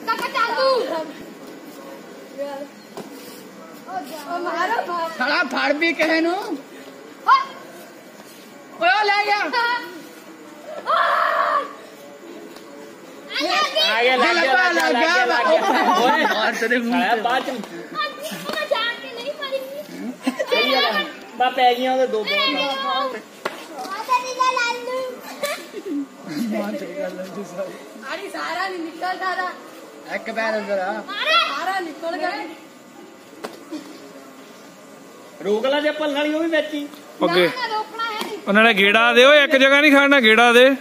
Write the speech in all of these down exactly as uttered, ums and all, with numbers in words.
खड़ा फाड़ भी कहे नु ले गया आगे लग गया लग गया लग गया ओए और तेरे मुंह बाद में मैं जान के नहीं मारी बा पै गया ओदे दो दो माता दी गा लालू मां चेगा लंजू सारी आड़ी सारा नहीं निकल दादा एक पैर अंदर आ सारा निकल गए रोक ला जे पल वाली ओ भी बेची ओके रोकना है नहीं उन्होंने गेड़ा दे एक जगह नहीं खड़ना गेड़ा दे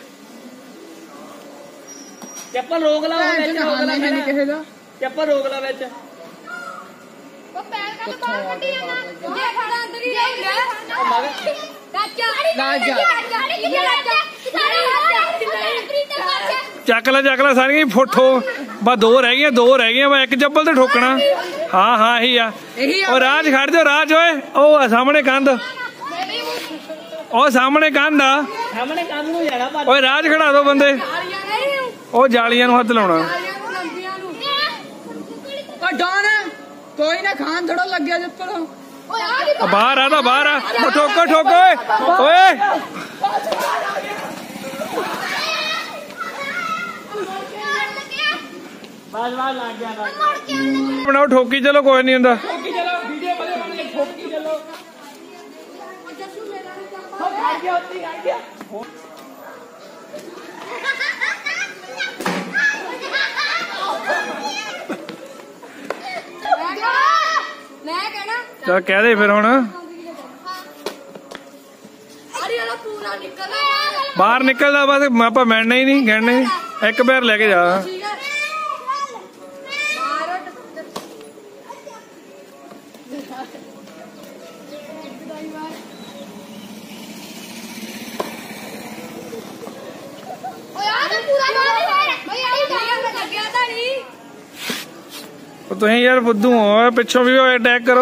ਚੱਪਲ ਰੋਕ ਲਾ ਵਿੱਚ ਰੋਕ ਲਾ नहीं कहेगा ਚੱਪਲ ਰੋਕ ਲਾ ਵਿੱਚ वो पैर का तो बाहर कटी है ना ये खड़ा अंदर ही रहेगा राजा राजा ये राजा ਚੱਕ ਲੈ ਚੱਕ ਲੈ ਸਾਰੀਆਂ ਹੀ ਫੋਟੋ ਬਸ ਦੋ ਰਹਿ ਗਈਆਂ ਦੋ ਰਹਿ ਗਈਆਂ ਬਸ ਇੱਕ ਚੱਪਲ ਤੇ ਠੋਕਣਾ ਹਾਂ ਹਾਂ ਇਹੀ ਆ ਉਹ ਰਾਜ ਖੜ ਜਾਓ ਰਾਜ ਓਏ ਉਹ ਸਾਹਮਣੇ ਕੰਧ ਉਹ ਸਾਹਮਣੇ ਕੰਧ ਆ ਸਾਹਮਣੇ ਕੰਧ ਨੂੰ ਜਾਣਾ ਭੱਜ ਓਏ ਰਾਜ ਖੜਾ ਦੋ ਬੰਦੇ ਉਹ ਜਾਲੀਆਂ ਨੂੰ ਹੱਥ ਲਾਉਣਾ डॉन कोई ना खान थोड़ा लग गया जब पर बाहर आ तो बाहर आ ठोको ठोको ओए ਬਾਜ ਬਾਜ ਲੱਗ ਗਿਆ ਨਾ ਬਣਾਓ ਠੋਕੀ ਚਲੋ ਕੋਈ ਨਹੀਂ ਹੁੰਦਾ ਠੋਕੀ ਚਲੋ ਵੀਡੀਓ ਬਣੇ ਬਣ ਕੇ ਠੋਕੀ ਚਲੋ ਹੋ ਖੜ ਗਿਆ ਉੱਤੀ ਖੜ ਗਿਆ मैं कहना ਚੱਲ ਕਹਿ ਦੇ ਫਿਰ ਹੁਣ अरे वाला पूरा निकल ਬਾਹਰ ਨਿਕਲਦਾ ਬਸ ਆਪਾਂ ਮਿਲਣਾ ਹੀ ਨਹੀਂ ਗਿਣਨਾ ਹੀ ਇੱਕ ਪੈਰ ਲੈ ਕੇ ਜਾ ठीक है ਤੁਸੀਂ ਯਾਰ ਫੁੱਦੂ ਹੋ ਪਿੱਛੋਂ ਵੀ ਅਟੈਕ ਕਰੋ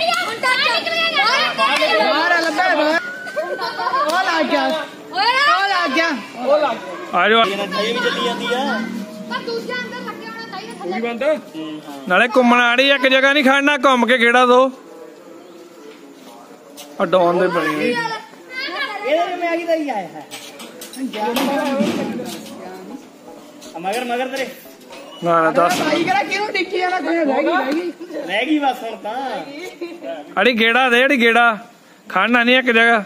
बाहर आ लगा वो लग गया वो लग गया ਆ ਜਾਓ ਇਹ ਵੀ ਚੱਲੀ ਜਾਂਦੀ ਆ ਵੀ ਬੰਦ ਨਾਲੇ ਘੁੰਮਣ ਆੜੀ ਇੱਕ ਜਗ੍ਹਾ ਨਹੀਂ ਖੜਨਾ ਘੁੰਮ ਕੇ ਖੇੜਾ ਦੋ ਆ ਡੌਨ ਦੇ ਬਣੇ ਇਹਦੇ में आगे ही आया है मगर मगर तेरे ਨਾ ਨਾ ਦੱਸ भाई करा क्यों डिक्की है ना कोई रहेगी रहेगी रह गई बस ਹੁਣ ਤਾਂ ਅੜੀ ਗੇੜਾ ਦੇ ਅੜੀ ਗੇੜਾ ਖੜਨਾ ਨਹੀਂ ਇੱਕ ਜਗ੍ਹਾ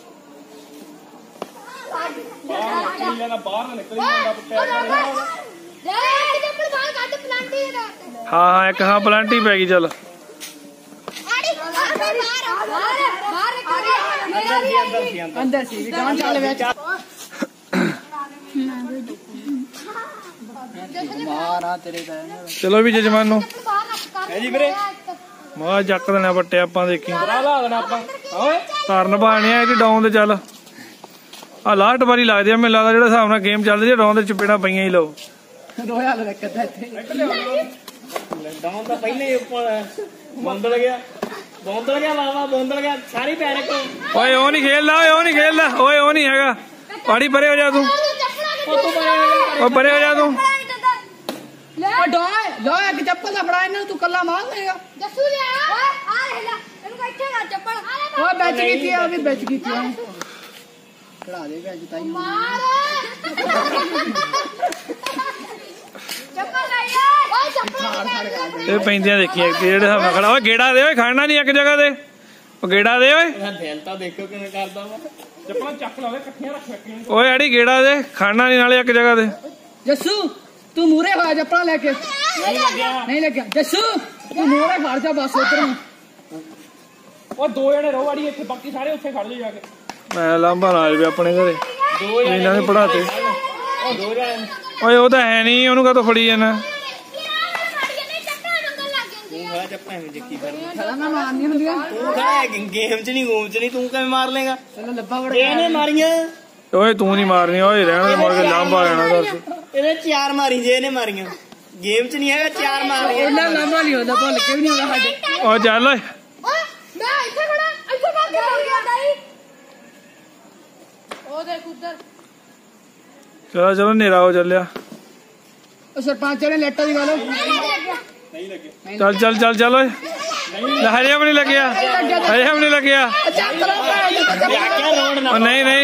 ਹਾਂ ਹਾਂ ਇੱਕ ਹਾਂ ਪਲਾਂਟੀ ਪੈ ਗਈ ਚੱਲ अंदर सी कहां चल बेच बाहर आ तेरे पैर ਚਲੋ ਵੀ ਜਜਮਾਨ ਨੂੰ ਹੈ ਜੀ ਵੀਰੇ ਮਾ ਜੱਕ ਦੇਣਾ ਵੱਟੇ ਆਪਾਂ ਦੇਖੀ ਬਰਾ ਲਾ ਦੇਣਾ ਆਪਾਂ ਓਏ ਧਰਨ ਬਾਣੀ ਆ ਇਹਦੀ ਡਾਊਨ ਤੇ ਚੱਲ ਆ ਲਾਸਟ ਵਾਰੀ ਲੱਗਦੀ ਆ ਮੈਨੂੰ ਲੱਗਦਾ ਜਿਹੜਾ ਹਿਸਾਬ ਨਾਲ ਗੇਮ ਚੱਲਦੀ ਆ ਡਾਊਨ ਤੇ ਚਪੇੜਾਂ ਪਈਆਂ ਹੀ ਲਓ रोया लगदा ਇੱਥੇ ਡਾਊਨ ਤਾਂ ਪਹਿਲੇ ਹੀ ਉੱਪਰ ਬੰਦਲ ਗਿਆ ਬੰਦਲ ਗਿਆ ਵਾਵਾ ਬੰਦਲ ਗਿਆ ਸਾਰੀ ਪੈਰ ਕੋ ਓਏ ਉਹ ਨਹੀਂ ਖੇਲਦਾ ਓਏ ਉਹ ਨਹੀਂ ਖੇਲਦਾ ਓਏ ਉਹ ਨਹੀਂ ਹੈਗਾ ਪਾੜੀ ਪਰੇ ਹੋ ਜਾ ਤੂੰ ਓ ਪਰੇ ਹੋ ਜਾ ਤੂੰ ओ डॉय लो एक चप्पल दा फड़ा इन्हें तू कल्ला मार लेगा जसू ले आ आ हेला इनको इथे ना चप्पल ओ बेच गई थी अभी बेच गई थी खड़ा दे बेच ताई मार चप्पल ले ओ चप्पल ਇਹ ਪੈਂਦੀਆਂ ਦੇਖੀਆਂ ਜਿਹੜੇ ਹਿਸਾਬ ਨਾਲ ਖੜਾ ਓਏ ਗੇੜਾ ਦੇ ਓਏ ਖੜਨਾ ਨਹੀਂ ਇੱਕ ਜਗ੍ਹਾ ਤੇ ਉਹ ਗੇੜਾ ਦੇ ਓਏ ਇਹ ਦਿਲ ਤਾਂ ਦੇਖੋ ਕਿਵੇਂ ਕਰਦਾ ਵਾ ਚੱਪਲਾਂ ਚੱਕ ਲਾਵੇ ਇਕੱਠੀਆਂ ਰੱਖ ਰੱਖੀਆਂ ਓਏ ਅੜੀ ਗੇੜਾ ਦੇ ਖੜਨਾ ਨਹੀਂ ਨਾਲੇ ਇੱਕ ਜਗ੍ਹਾ ਤੇ जस्सू तू मूरे खा चप्पल लेके ਨਹੀਂ ਲੱਗਿਆ नहीं लग गया जस्सू तू मूरे खड़ जा बस उधर ਉਹ ਦੋ ਜਣੇ ਰਹੋ ਆੜੀ ਇੱਥੇ ਬਾਕੀ ਸਾਰੇ ਉੱਥੇ ਖੜ ਜਾ ਜਾ ਕੇ ਮੈਂ ਲਾਂਭਾ ਨਾਲ ਵੀ ਆਪਣੇ ਘਰੇ ਦੋ ਜਣੇ ਇਹਨਾਂ ਨੇ ਪੜਾਤੇ ਉਹ ਦੋ ਜਣੇ ਓਏ ਉਹ ਤਾਂ ਹੈ ਨਹੀਂ ਉਹਨੂੰ ਕਾਹਤੋਂ ਫੜੀ ਜਾਣਾ ਤੂੰ ਖੜਾ ਚੱਪਾਂ ਵਿੱਚ ਜੱਕੀ ਫਿਰ खड़ा ना मारनी होंदियां ਤੂੰ ਖੜਾ ਗੇਮ ਚ ਨਹੀਂ ਗੂਮ ਚ ਨਹੀਂ ਤੂੰ ਕਿਵੇਂ ਮਾਰ ਲੇਗਾ चलो लब्बा बड़ा ਇਹਨੇ ਮਾਰੀਆਂ ਓਏ ਤੂੰ ਨਹੀਂ ਮਾਰਨੀ ਓਏ ਰਹਿਣ ਦੇ ਮੁੜ ਕੇ ਲਾਂਭਾ ਲੈਣਾ ਦੱਸ ਇਹਨੇ ਚਾਰ ਮਾਰੀ ਜੇ ਇਹਨੇ ਮਾਰੀਆਂ ਗੇਮ ਚ ਨਹੀਂ ਹੈਗਾ ਚਾਰ ਮਾਰੀਆਂ इन्ना लंबा नहीं होता भुल के भी नहीं होता साडे ਓ ਚੱਲ ਓਏ मैं इथे खड़ा इथे भाग के मर गया दाई ओ देख उधर ਚਲੋ ਚਲੋ ਹਨੇਰਾ ਹੋ ਚੱਲਿਆ सरपंच ने लेटा दी गालो नहीं लगे चल चल चल चल ओए हरिया भी नहीं लगिया हरिया भी नहीं लगिया नहीं नहीं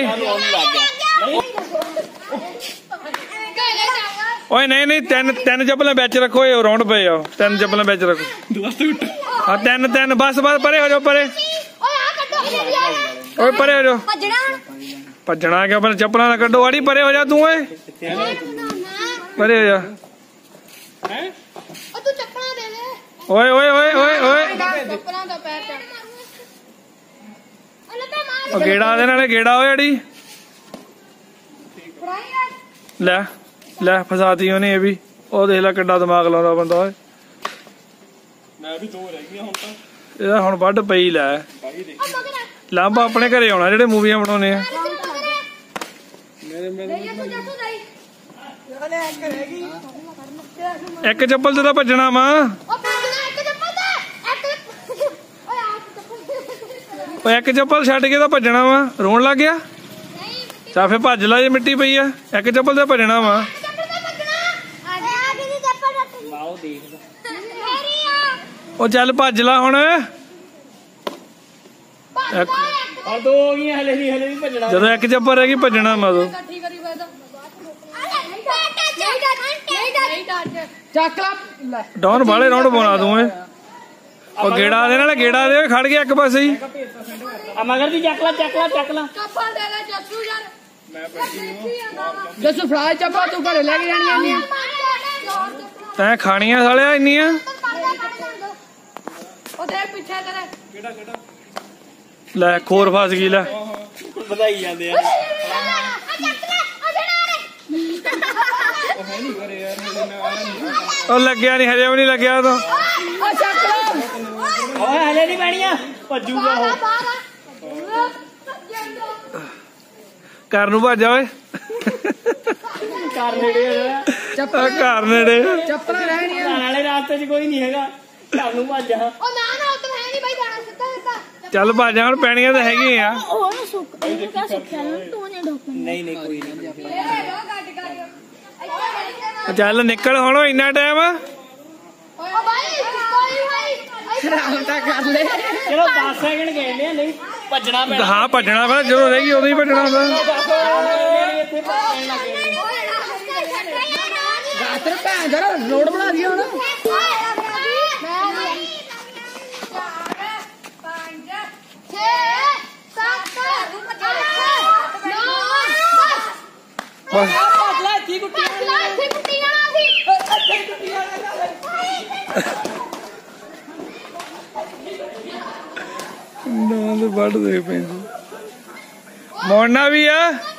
ओए नहीं नहीं तीन तीन चप्पल बिच रखो राउंड पे आओ तीन चप्पल बिच रखो हाँ तीन तीन बस बस परे हो जाओ परे ओए परे हो जाओ भजना क्या पर चप्पल ना कड्डो आड़ी परे हो जा तू परे हो जा ओए ओए ओए ओए ओए गेड़ा दे नाले गेड़ा होए अड़ी ले ले फसाती ਉਹਨੇ ਇਹ ਵੀ ਉਹ ਦੇਖ ਲੈ ਕਿੱਡਾ ਦਿਮਾਗ ਲਾਉਂਦਾ ਬੰਦਾ ਓਏ ਮੈਂ ਵੀ ਦੋ ਰਹਿ ਗਈਆਂ ਹੁਣ ਤਾਂ ਇਹਦਾ ਹੁਣ ਵੱਢ ਪਈ ਲੈ ਲਾਂਬਾ ਆਪਣੇ ਘਰੇ ਆਉਣਾ ਜਿਹੜੇ ਮੂਵੀਆਂ ਬਣਾਉਣੇ ਆ ਮੇਰੇ ਮੇਰੇ ਇੱਕ ਚੱਪਲ ਤੇ ਤਾਂ ਭੱਜਣਾ ਵਾ ਓਏ ਇੱਕ ਚੱਪਲ ਛੱਡ ਕੇ ਤਾਂ ਭੱਜਣਾ ਵਾ ਰੋਣ ਲੱਗ ਗਿਆ ਤਾਂ ਫੇ ਭੱਜ ਲਾ ਜੇ ਮਿੱਟੀ ਪਈ ਆ ਇੱਕ ਚੱਪਲ ਤੇ ਭੱਜਣਾ ਵਾ ਆਓ ਦੇਖਦਾ ਉਹ ਚੱਲ ਭੱਜ ਲਾ ਹੁਣ ਔਰ ਦੋ ਹੋ ਗਈਆਂ ਹਲੇ ਨਹੀਂ ਹਲੇ ਨਹੀਂ ਭੱਜਣਾ ਜਦੋਂ ਇੱਕ ਚੱਪਲ ਰਹਿ ਗਈ ਭੱਜਣਾ ਵਾ ਉਦੋਂ ਚੱਕ ਲਾ ਲੈ ਡਾਊਨ ਵਾਲੇ ਰਾਉਂਡ ਬਣਾ ਦੂੰ ਏ ਉਹ ਗੇੜਾ ਦੇ ਨਾਲ ਗੇੜਾ ਦੇ ਖੜ ਗਿਆ ਇੱਕ ਪਾਸੇ ਹੀ ਆ ਮਗਰ ਦੀ ਚੱਕ ਲਾ ਚੱਕ ਲਾ ਚੱਕ ਲਾ ਜੱਸੂ ਫਰਾਈ ਚੱਪਾ ਤੂੰ ਘਰੇ ਲੈ ਕੇ ਜਾਣੀਆਂ ਨੇ ਤੈਂ ਖਾਣੀਆਂ ਸਾਲਿਆ ਇੰਨੀਆਂ ਲੈ ਖੋਰ ਫਸ ਗਈ ਲੈ ਵਧਾਈ ਜਾਂਦੇ ਆ ਉਹ ਲੱਗਿਆ ਨਹੀਂ ਹਜੇ ਵੀ ਨਹੀਂ ਲੱਗਿਆ ਤਾਂ ਓਏ ਹਲੇ ਨਹੀਂ ਪੈਣੀਆਂ ਭੱਜੂਗਾ ਉਹ ਘਰ ਨੂੰ ਭੱਜ ਜਾ ਓਏ ਘਰ ਨੇੜੇ ਆ ਆ ਘਰ ਨੇੜੇ ਚੱਪਲਾਂ ਰਹਿਣੀਆਂ ਘਰ ਵਾਲੇ ਰਾਸਤੇ 'ਚ ਕੋਈ ਨਹੀਂ ਹੈਗਾ ਘਰ ਨੂੰ ਭੱਜ ਜਾ ਚੱਲ ਭੱਜ ਜਾ ਹੁਣ ਪੈਣੀਆਂ ਤਾਂ ਹੈਗੀਆਂ ਆ ਨਹੀਂ ਨਹੀਂ ਕੋਈ ਨਹੀਂ ਚੱਲ ਨਿਕਲ ਹੁਣ ਇੰਨਾ ਟਾਈਮ ਆਰਾਮ ਤਾਂ ਕਰ ਲੈ ਚਲੋ ਦਸ ਸੈਕਿੰਡ ਗਏ ਨੇ ਨਹੀਂ ਭੱਜਣਾ ਪੈਣਾ ਹਾਂ ਭੱਜਣਾ ਵਾ ਜਦੋਂ ਰਹਿ ਗਈ ਉਦੋਂ ਹੀ ਭੱਜਣਾ ਵਾ ਇੱਥੇ ਭੱਜਣ ਲੱਗੇ ਰਾਤਰ ਭੈਣ ਜਰਾ ਰੋਡ ਬਣਾ ਦਿਆ ਹੁਣ ਬਸ ਨਾ ਵੱਢ ਦੇ ਪੈਂਦੀ ਮੋੜਨਾ ਵੀ ਆ